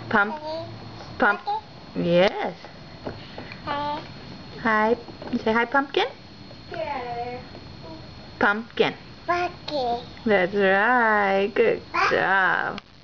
Pump. Pump. Yes. Hi. Hi. Say hi, pumpkin. Yeah. Pumpkin. Bucky. That's right. Good job.